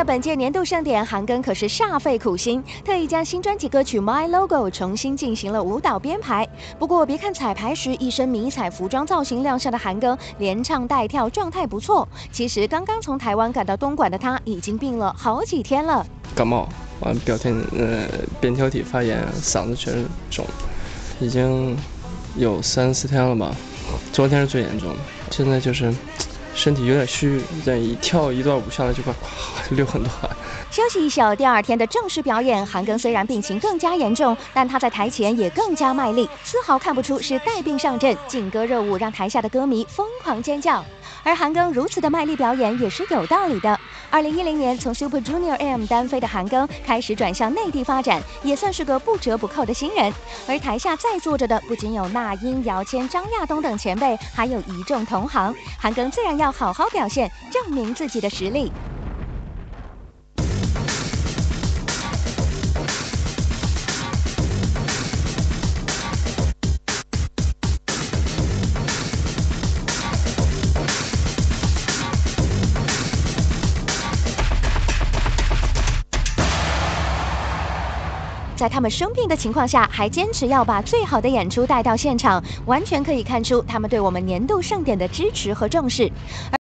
了本届年度盛典，韩庚可是煞费苦心，特意将新专辑歌曲《My Logo》重新进行了舞蹈编排。不过，别看彩排时一身迷彩服装造型亮相的韩庚，连唱带跳，状态不错。其实刚刚从台湾赶到东莞的他，已经病了好几天了。 感冒完，扁桃体发炎，嗓子全是肿，已经有3、4天了吧。昨天是最严重的，现在就是身体有点虚，一跳一段舞下来就快流很多汗。 休息一宿，第2天的正式表演，韩庚虽然病情更加严重，但他在台前也更加卖力，丝毫看不出是带病上阵，劲歌热舞让台下的歌迷疯狂尖叫。而韩庚如此的卖力表演也是有道理的。2010年从 Super Junior M 单飞的韩庚开始转向内地发展，也算是个不折不扣的新人。而台下在坐着的不仅有那英、姚谦、张亚东等前辈，还有一众同行。韩庚自然要好好表现，证明自己的实力。在他们生病的情况下，还坚持要把最好的演出带到现场，完全可以看出他们对我们年度盛典的支持和重视。